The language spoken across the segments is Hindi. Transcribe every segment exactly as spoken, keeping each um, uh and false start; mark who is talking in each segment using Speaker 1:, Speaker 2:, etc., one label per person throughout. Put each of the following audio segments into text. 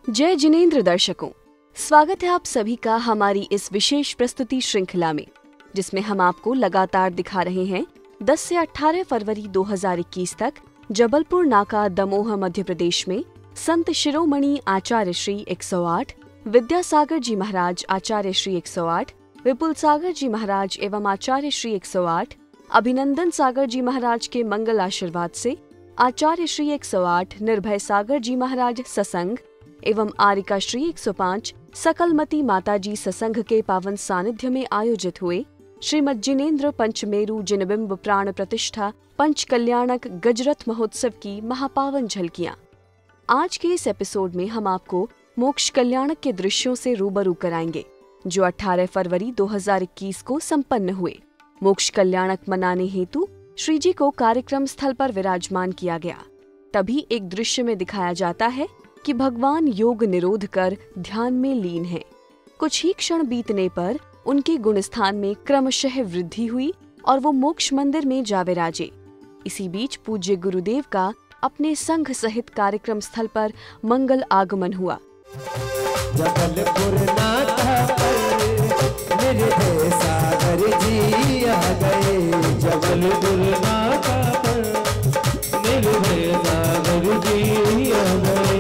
Speaker 1: जय जिनेंद्र दर्शकों, स्वागत है आप सभी का हमारी इस विशेष प्रस्तुति श्रृंखला में, जिसमें हम आपको लगातार दिखा रहे हैं दस से अठारह फरवरी दो हज़ार इक्कीस तक जबलपुर नाका दमोह मध्य प्रदेश में संत शिरोमणि आचार्य श्री एक सौ आठ, विद्यासागर जी महाराज आचार्य श्री एक सौ आठ, विपुल सागर जी महाराज एवं आचार्य श्री एक सौ आठ, अभिनंदन सागर जी महाराज के मंगल आशीर्वाद से आचार्य श्री एक सौ आठ, निर्भय सागर जी महाराज ससंग एवं आरिका श्री एक सौ पाँच सकलमती माताजी ससंघ के पावन सानिध्य में आयोजित हुए श्रीमद जिनेंद्र पंचमेरु जिनबिंब प्राण प्रतिष्ठा पंच कल्याणक गजरथ महोत्सव की महापावन झलकियां। आज के इस एपिसोड में हम आपको मोक्ष कल्याणक के दृश्यों से रूबरू कराएंगे, जो अठारह फरवरी दो हज़ार इक्कीस को संपन्न हुए। मोक्ष कल्याणक मनाने हेतु श्री जी को कार्यक्रम स्थल पर विराजमान किया गया। तभी एक दृश्य में दिखाया जाता है कि भगवान योग निरोध कर ध्यान में लीन हैं। कुछ ही क्षण बीतने पर उनके गुणस्थान में क्रमशः वृद्धि हुई और वो मोक्ष मंदिर में जा विराजे। इसी बीच पूज्य गुरुदेव का अपने संघ सहित कार्यक्रम स्थल पर मंगल आगमन हुआ।
Speaker 2: जबलपुर नाका पर निर्भय सागर जी आ गए, जबलपुर नाका पर निर्भय सागर जी आ गए।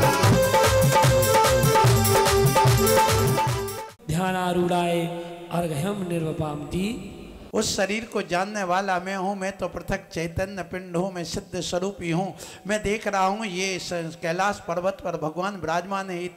Speaker 2: ध्यानारूढ़ाए अर्घ्यम निर्वपामति।
Speaker 3: उस शरीर को जानने वाला मैं हूँ, मैं तो पृथक चैतन्य पिंड हूँ, मैं सिद्ध स्वरूप ही हूँ। मैं देख रहा हूँ ये कैलाश पर्वत पर भगवान विराजमान है।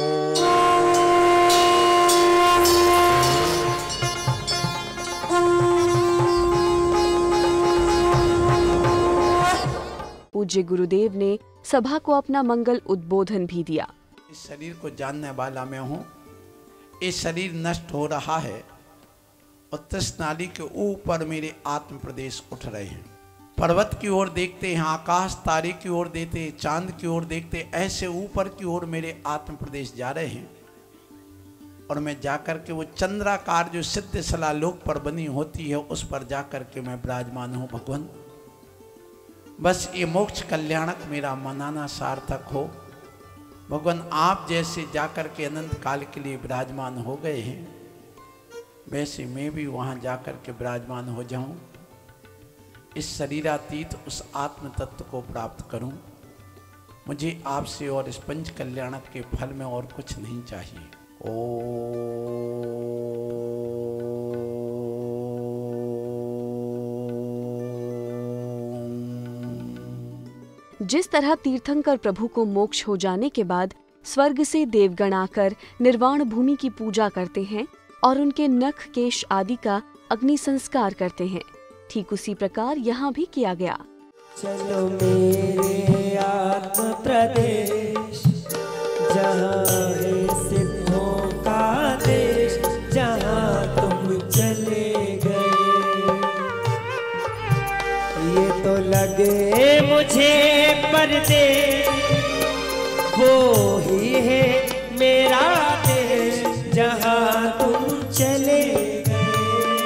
Speaker 1: पूज्य गुरुदेव ने सभा को अपना मंगल उद्बोधन भी दिया।
Speaker 3: इस शरीर को जानने वाला मैं हूँ। ये शरीर नष्ट हो रहा है और तृष्णाली के ऊपर मेरे आत्म प्रदेश उठ रहे हैं। पर्वत की ओर देखते हैं, आकाश तारे की ओर देखते हैं, चांद की ओर देखते हैं, ऐसे ऊपर की ओर मेरे आत्म प्रदेश जा रहे हैं। और मैं जाकर के वो चंद्राकार जो सिद्ध सलालोक पर बनी होती है उस पर जाकर के मैं विराजमान हूँ। भगवान बस ये मोक्ष कल्याणक मेरा मनाना सार्थक हो। भगवान आप जैसे जाकर के अनंत काल के लिए विराजमान हो गए हैं, वैसे मैं भी वहाँ जाकर के विराजमान हो जाऊँ, इस शरीरातीत उस आत्म तत्व को प्राप्त करूँ। मुझे आपसे और इस पंच कल्याणक के फल में और कुछ नहीं चाहिए। ओ
Speaker 1: जिस तरह तीर्थंकर प्रभु को मोक्ष हो जाने के बाद स्वर्ग से देवगण आकर निर्वाण भूमि की पूजा करते हैं और उनके नख केश आदि का अग्नि संस्कार करते हैं, ठीक उसी प्रकार यहाँ भी किया गया।
Speaker 2: चलो मेरे आत्म प्रदेश, जहाँ है सिद्धों का देश, जहाँ तुम चले गए। ये तो लगे मुझे परदेश, वो ही है मेरा देश, जहाँ तुम चले गए,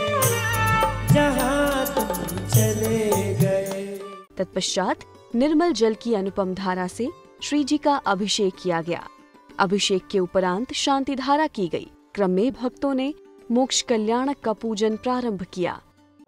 Speaker 2: जहाँ तुम चले गए।
Speaker 1: तत्पश्चात निर्मल जल की अनुपम धारा से श्री जी का अभिषेक किया गया। अभिषेक के उपरांत शांति धारा की गई। क्रम में भक्तों ने मोक्ष कल्याणक का पूजन प्रारंभ किया।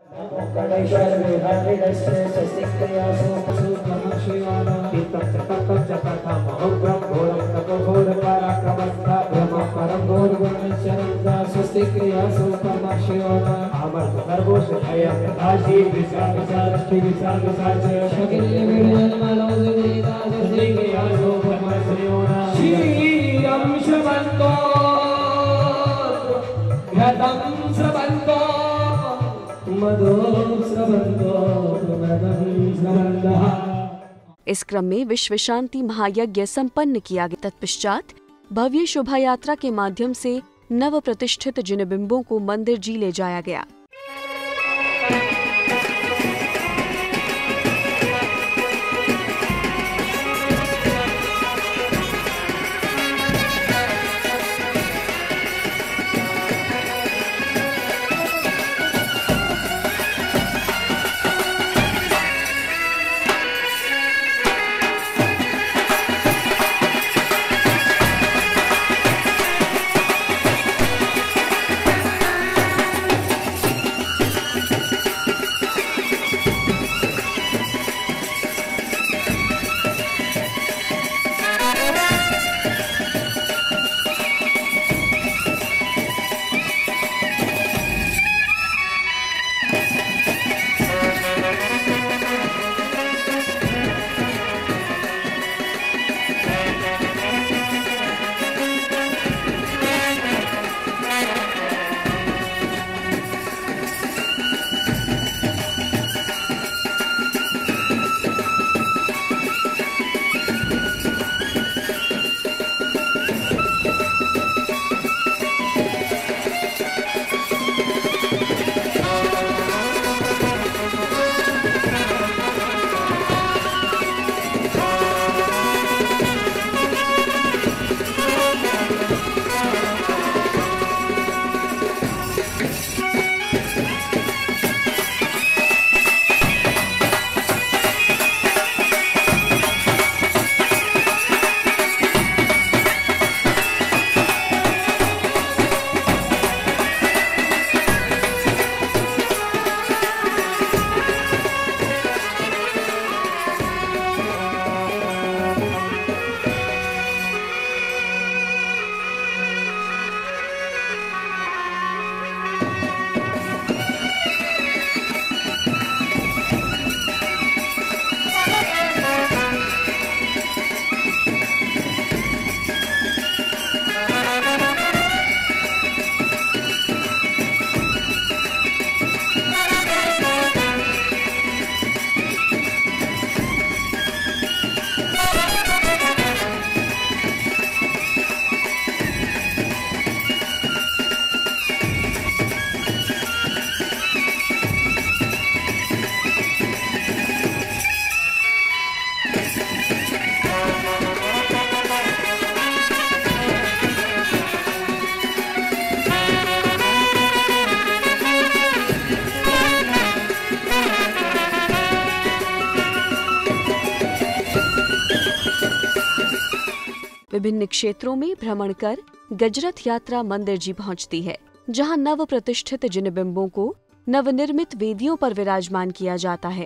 Speaker 1: इस क्रम में विश्व शांति महायज्ञ संपन्न किया गया। तत्पश्चात भव्य शोभा यात्रा के माध्यम से नव प्रतिष्ठित जिनबिंबों को मंदिर जी ले जाया गया। विभिन्न क्षेत्रों में भ्रमण कर गजरथ यात्रा मंदिर जी पहुंचती है, जहां नव प्रतिष्ठित जिन बिंबों को नवनिर्मित वेदियों पर विराजमान किया जाता है।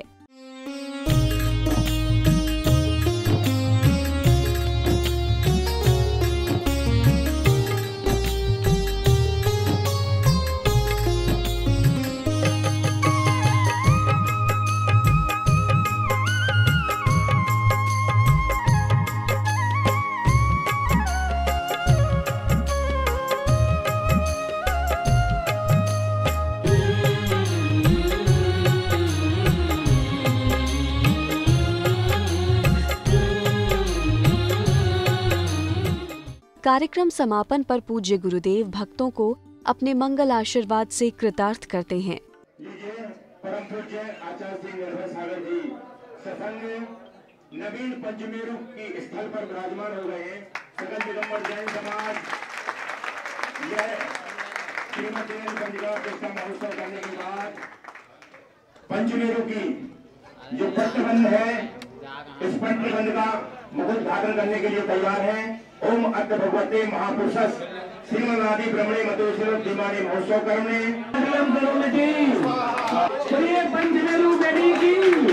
Speaker 1: कार्यक्रम समापन पर पूज्य गुरुदेव भक्तों को अपने मंगल आशीर्वाद से कृतार्थ करते हैं।
Speaker 4: परम पूज्य आचार्य श्री निर्भय सागर जी सत्संग नवीन पंचमेरु की स्थल पर विराजमान हो गए हैं। सकल दिगंबर जैन समाज यह श्रीमती पंचका प्रतिष्ठा महोत्सव करने के बाद पंचमेरु की जो पट्टबंध है, इस पट्टबंध का मुकुट धारण करने के लिए तैयार है। ओम अर्थ भगवते महापुरुषस् श्रीमदादि ब्रह्मणे मधुसूदन धीमाने महोत्सव करने पंचमेरु देवी की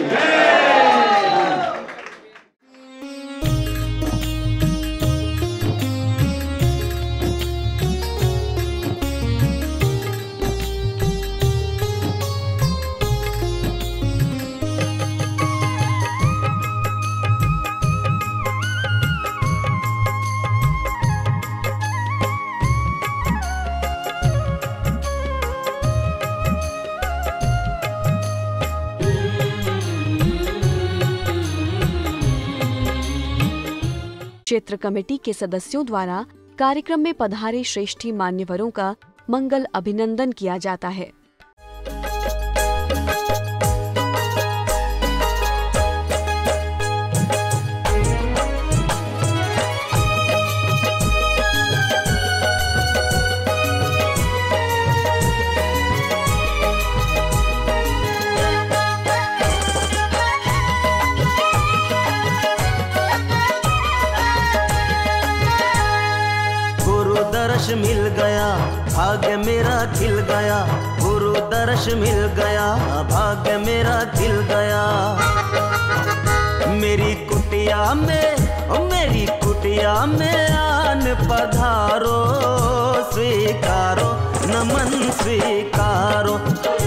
Speaker 1: क्षेत्र कमेटी के सदस्यों द्वारा कार्यक्रम में पधारे श्रेष्ठी मान्यवरों का मंगल अभिनंदन किया जाता है।
Speaker 5: मिल गया भाग्य मेरा खिल गया, गुरु दर्श मिल गया भाग्य मेरा खिल गया। मेरी कुटिया में ओ मेरी कुटिया में आन पधारो, स्वीकारो नमन स्वीकारो,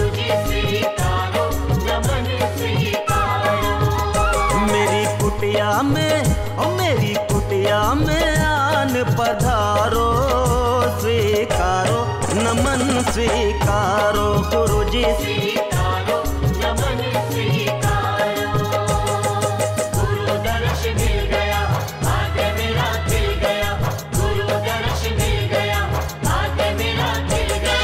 Speaker 5: मेरी कुटिया में ओ मेरी कुटिया में आन पधारो, स्वीकारो नमन स्वीकारो, गुरुजी स्वीकारो नमन स्वीकारो। गुरु दर्श मिल गया भाग्य मेरा खिल गया, गुरु दर्श मिल गया भाग्य मेरा खिल गया।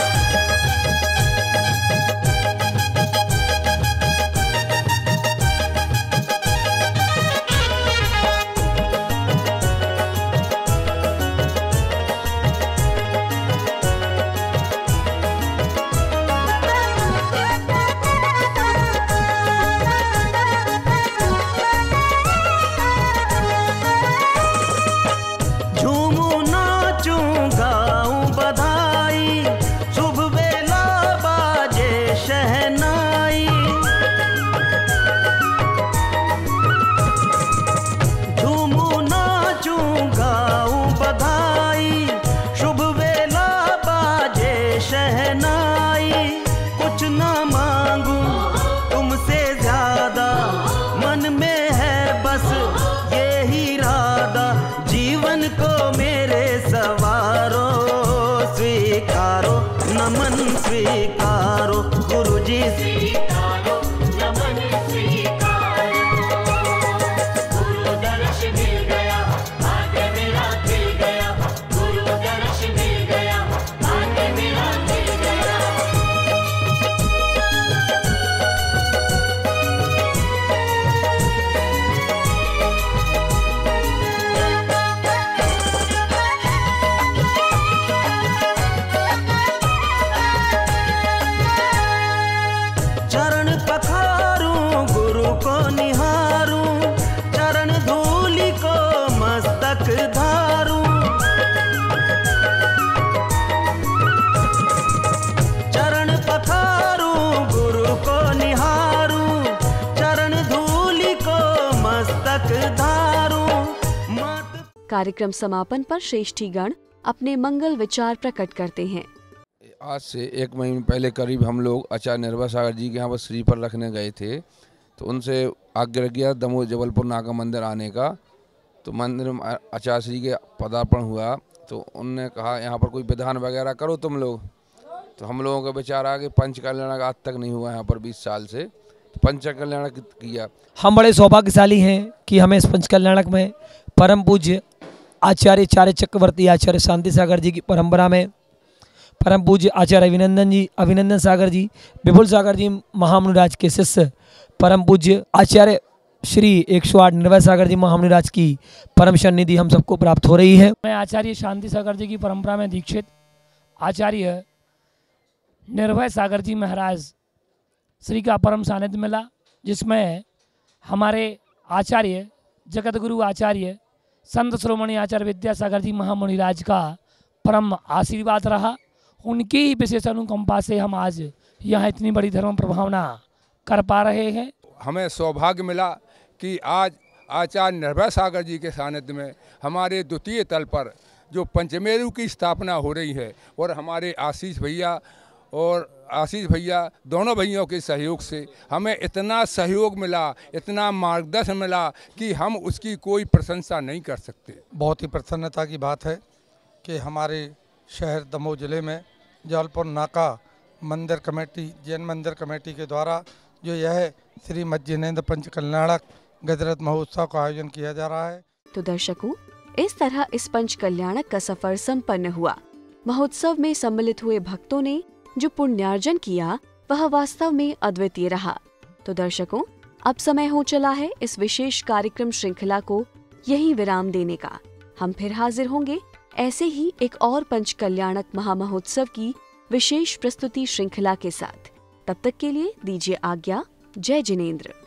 Speaker 5: नमन स्वीकारो गुरुजी स्वीकारो नमन स्वीकारो। गुरु दर्श मिल गया भाग्य मेरा खिल गया, गुरु दर्श मिल गया भाग्य मेरा खिल गया। चरण
Speaker 1: कार्यक्रम समापन पर श्रेष्ठीगण अपने मंगल विचार प्रकट करते हैं।
Speaker 6: आज से एक महीने पहले करीब हम लोग आचार्य निर्भय सागर जी के यहाँ पर श्रीफल रखने गए थे, तो उनसे आग्रह किया दमोह जबलपुर नाका मंदिर आने का। तो मंदिर में आचार्य श्री के पदार्पण हुआ, तो उनने कहा यहाँ पर कोई विधान वगैरह करो तुम लोग। तो हम लोगों का विचार आ कि पंच कल्याण आज तक नहीं हुआ यहाँ पर बीस साल से, तो पंच कल्याण किया।
Speaker 7: हम बड़े सौभाग्यशाली हैं कि हमें इस पंच कल्याणक में परम पूज्य आचार्य चार्य चक्रवर्ती आचार्य शांति सागर जी की परंपरा में परम पूज्य आचार्य अभिनंदन जी अभिनंदन सागर जी विपुल सागर जी महामुनिराज के शिष्य परम पूज्य आचार्य श्री एक सौ आठ निर्भय सागर जी महामुनिराज की परम सन्निधि हम सबको प्राप्त हो रही है।
Speaker 8: मैं आचार्य शांति सागर जी की परंपरा में दीक्षित आचार्य निर्भय सागर जी महाराज श्री का परम सानिध्य मिला, जिसमें हमारे आचार्य जगत गुरु आचार्य संत श्रोमणी आचार्य विद्यासागर जी महामुनिराज का परम आशीर्वाद रहा। उनकी ही विशेष अनुकंपा से हम आज यहाँ इतनी बड़ी धर्म प्रभावना कर पा रहे हैं।
Speaker 6: हमें सौभाग्य मिला कि आज आचार्य निर्भय सागर जी के सानिध्य में हमारे द्वितीय तल पर जो पंचमेरु की स्थापना हो रही है, और हमारे आशीष भैया और आशीष भैया दोनों भैयों के सहयोग से हमें इतना सहयोग मिला, इतना मार्गदर्शन मिला कि हम उसकी कोई प्रशंसा नहीं कर सकते।
Speaker 9: बहुत ही प्रसन्नता की बात है कि हमारे शहर दमोह जिले में जबलपुर नाका मंदिर कमेटी जैन मंदिर कमेटी के द्वारा जो यह श्री मज्जिनेन्द्र पंच कल्याणक गजरत महोत्सव का आयोजन किया जा रहा है।
Speaker 1: तो दर्शकों, इस तरह इस पंच कल्याणक का सफर संपन्न हुआ। महोत्सव में सम्मिलित हुए भक्तों ने जो पुण्यार्जन किया वह वास्तव में अद्वितीय रहा। तो दर्शकों, अब समय हो चला है इस विशेष कार्यक्रम श्रृंखला को यही विराम देने का। हम फिर हाजिर होंगे ऐसे ही एक और पंच कल्याणक महामहोत्सव की विशेष प्रस्तुति श्रृंखला के साथ। तब तक के लिए दीजिए आज्ञा। जय जिनेंद्र।